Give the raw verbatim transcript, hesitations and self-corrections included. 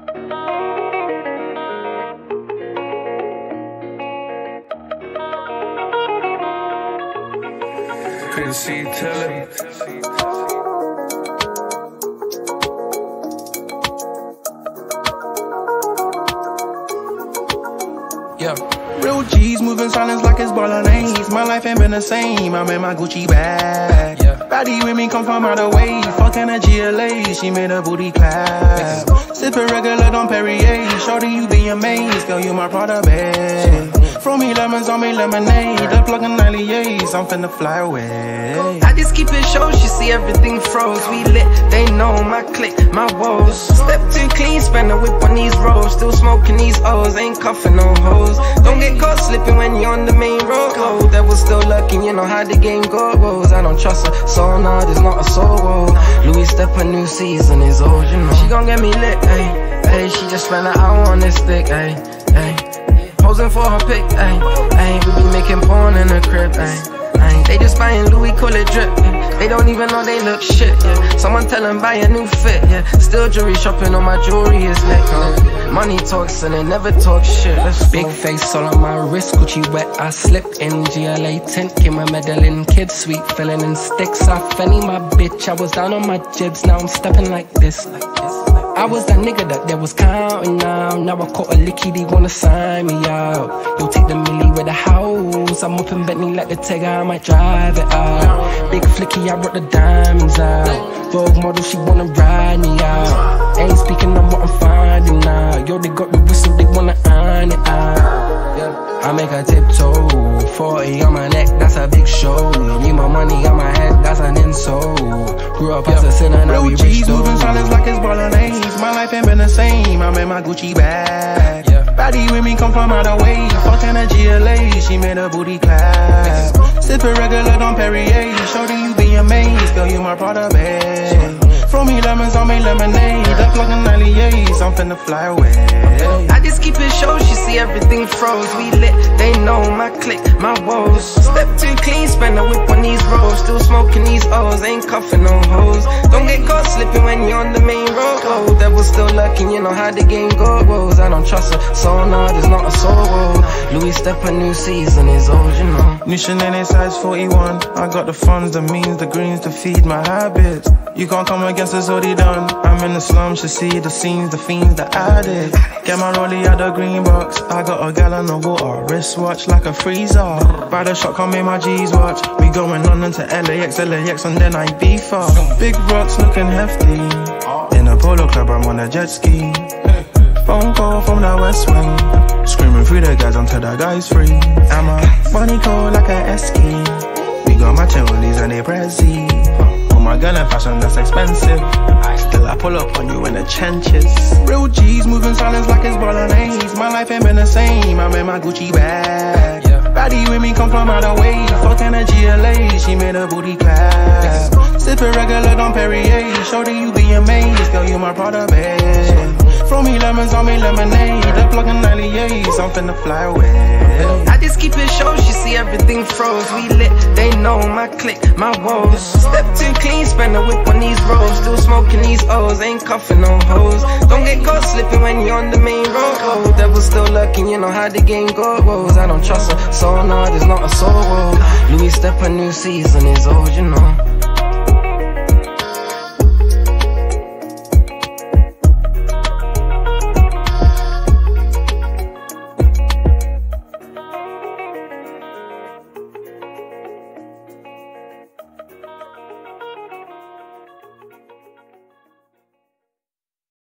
Quincy Tellem. Yeah. Real G's moving silence like it's Bolognese. My life ain't been the same. I'm in my Gucci bag. Yeah. Baddie with me come from out the way. Fucking a G L A, she made a booty clap. Sippin regular Dom Peri. Shawty, you be amazed, girl, you my Prada babe. Throw me lemons on me lemonade. The plug and liaise, I'm finna fly away. I just keep it show, she see everything froze. We lit, they know my clique, my woes. Step too clean, spend a whip on these roads. Still smoking these O's, ain't cuffin' no hoes. Don't get caught slipping when you're on the main road. Oh, that was still lurking, you know how the game goes. I don't trust her, so no, there's not a soul. Louis step a new season is old, you know. She gon' get me lit, ayy, ayy. She just spent an hour on this stick, ayy, ayy. Posing for her pic, ayy, ayy. We be making porn in the crib, ayy. They just buying Louis, call it drip, yeah. They don't even know they look shit, yeah. Someone tell them buy a new fit, yeah. Still jewelry shopping on my jewelry is lit, huh? Money talks and they never talk shit. Let's Big go. Face all on my wrist, Gucci wet, I slip in G L A tint, give my medal in kids, sweet filling in sticks. I Fenny my bitch, I was down on my jibs, now I'm stepping like this, like this. I was that nigga that they was counting out. Now I caught a licky, they wanna sign me out. You'll take the milli with the house. I'm up in Bentley like the Tiger, I might drive it out. Big flicky, I brought the diamonds out. Vogue model, she wanna ride me out. Ain't speaking on what I'm finding now. Yo, they got the whistle, they wanna iron it out. Yeah. I make a tiptoe, forty on my neck, that's a big show. Need my money on my head, that's an insole. Grew up as a sinner, now we rich though. G's moving silence like it's Bolognese. My life ain't been the same, I'm in my Gucci bag. Yeah. Baddie with me come from out the way. Fucking a G L A, she made a booty clap. Sippin regular Dom Peri. Shawty, you be amazed, girl, you my Prada babe. Throw me lemons on me lemonade. The plug and liaise, I'm finna fly away. I just keep it show, she see everything froze. We lit, they know my clique, my woes. Step too clean, spend a whip on these roads. Still smoking these O's, ain't cuffin' no hoes. Don't get caught slipping when you're on the main road. Oh, that was still lurking, you know how the game goes. I don't trust her, so no, there's not a soul. Louis step a new season is old, you know. New Chanel size forty-one. I got the funds, the means, the greens to feed my habits. You can't come against us, already done. I'm in the slums, you see the scenes, the fiends that I did. Get my rollie out the green box. I got a gallon of water, wristwatch like a freezer. By the shot, come in my G's watch. We going London to L A X, L A X, and then I beef up. Big rocks looking hefty. In a polo club, I'm on a jet ski. Phone call from the West Wing. Screaming through the guys until the guy's free. I'm a funny cold like a esky. We got my chillies and they prezi. My girl in fashion, that's expensive. Still I pull up on you in the trenches. Real G's moving silence like it's Bolognese. My life ain't been the same, I'm in my Gucci bag. Yeah. Baddie with me come from out the way. Fucking a G L A, she made a booty clap. Sippin regular Dom Peri. Shawty, you be amazed, girl, you my Prada babe. Throw me lemons on me lemonade. The plug and liaise, I'm finna fly away. I just keep it show, she see everything froze. We lit, they know my clique, my woes. Step too clean, spend a whip on these roads. Still smoking these O's, ain't cuffin' no hoes. Don't get caught slipping when you're on the main road. Oh, that was still lurking, you know how the game goes. I don't trust her, so no, there's not a soul. Louis step a new season is old, you know.